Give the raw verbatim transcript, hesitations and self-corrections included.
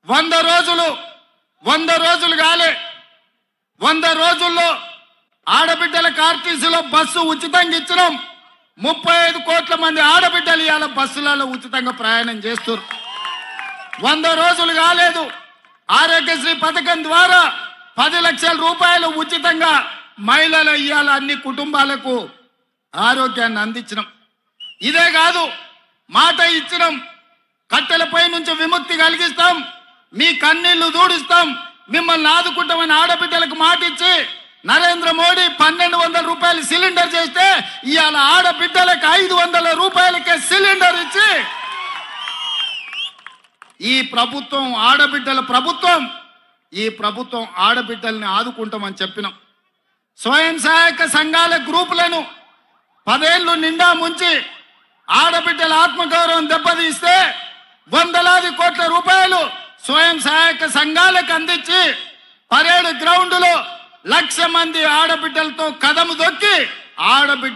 వంద రోజులు వంద రోజులు కాలే వంద రోజుల్లో ఆడబిడ్డల ఆర్టీసీలో బస్సు ఉచితంగా ఇచ్చినాం. ముప్పై ఐదు కోట్ల మంది ఆడబిడ్డలు ఇవాళ బస్సులలో ఉచితంగా ప్రయాణం చేస్తారు. వంద రోజులు కాలేదు ఆరోగ్యశ్రీ పథకం ద్వారా పది లక్షల రూపాయలు ఉచితంగా మహిళల ఇవాళ అన్ని కుటుంబాలకు ఆరోగ్యాన్ని అందించినాం. ఇదే కాదు మాట ఇచ్చినాం, కట్టెలపై నుంచి విముక్తి కలిగిస్తాం, మీ కన్నీళ్లు దూడిస్తాం, మిమ్మల్ని ఆదుకుంటామని ఆడబిడ్డలకు మాట ఇచ్చి నరేంద్ర మోడీ పన్నెండు వందల రూపాయలు సిలిండర్ చేస్తే ఇవాళ ఆడబిడ్డలకు ఐదు వందల రూపాయలకే సిలిండర్ ఇచ్చి ఈ ప్రభుత్వం ఆడబిడ్డల ప్రభుత్వం, ఈ ప్రభుత్వం ఆడబిడ్డల్ని ఆదుకుంటామని చెప్పినాం. స్వయం సహాయక సంఘాల గ్రూపులను పదేళ్లు నిండా ముంచి ఆడబిడ్డల ఆత్మగౌరవం దెబ్బతీస్తే వందలాది కోట్ల రూపాయలు స్వయం సహాయక సంఘాలకు అందించి పరేడ్ గ్రౌండ్ లో లక్ష మంది ఆడబిడ్డలతో కదము దొక్కి ఆడబిడ్డ